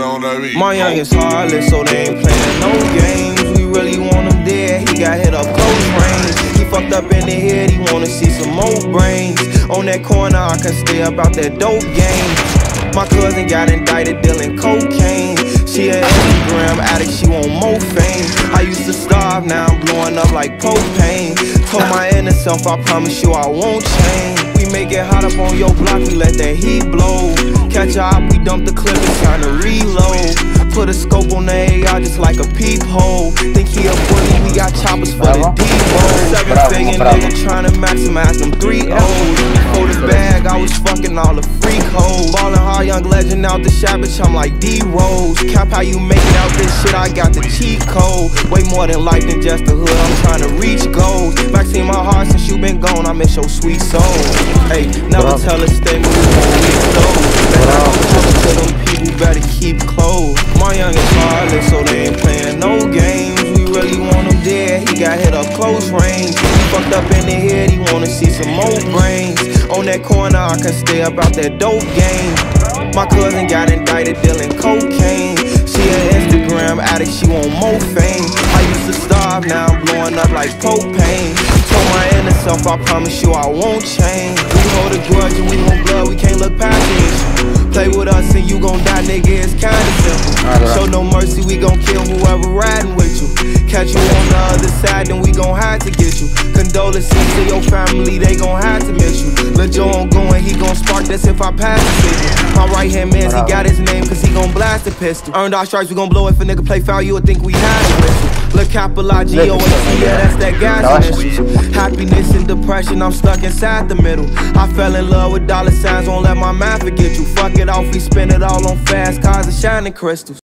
on that beat. My young is heartless, so they ain't playing no games. We really want him dead, he got hit up close range. He fucked up in the head, he wanna see some more brains. On that corner, I can stay about that dope game. My cousin got indicted dealing cocaine. She an Instagram addict, she want more fame. I used to starve, now I'm blowing up like propane. Told my inner self, I promise you I won't change. We make it hot up on your block, we let that heat blow. Catch a op, we dump the clip, it's time to reload. Put a scope on the AR just like a peephole. Think he a bully, we got choppers for the D-roll. 7-figure nigga tryna maximize them 3 O's. Before the bag, I was fucking all the freak hoes. Ballin' hard, young legend out the shop, bitch, I'm like D-Rose. Cap how you make it out this shit, I got the cheat code. Way more than life than just a hood, I'm tryna reach goals. Vaccine my heart since you been gone, I miss your sweet soul. Hey, never tell a statement, we won't reach those. Better talk to them people, better keep close. My young is heartless, so they ain't playing no games. We really want him dead, he got hit up close range. He fucked up in the head, he wanna see some more brains. On that corner, I can stay about that dope game. My cousin got indicted dealing cocaine. She an Instagram addict, she want more fame. I used to starve, now I'm blowing up like propane. Told my inner self, I promise you I won't change. We hold a grudge and we want blood, we can't look past it. Play with us and you gon' die, nigga, it's kinda simple. Show no mercy, we gon' kill whoever riding with you. Catch you on the other side, then we gon' have to get you. Condolences to your family, they gon' have to miss you. Let Joe on going, he gon' spark this if I pass it. My right hand man, he got his name cause he gon' blast the pistol. Earned our stripes, we gon' blow if a nigga play foul, you would think we had a whistle. Look, capital I-G-O-A-T, yeah, that's that gas initials. Happiness and depression, I'm stuck inside the middle. I fell in love with dollar signs, won't let my mind forget you. Fuck it off, we spend it all on fast cars and shining crystals.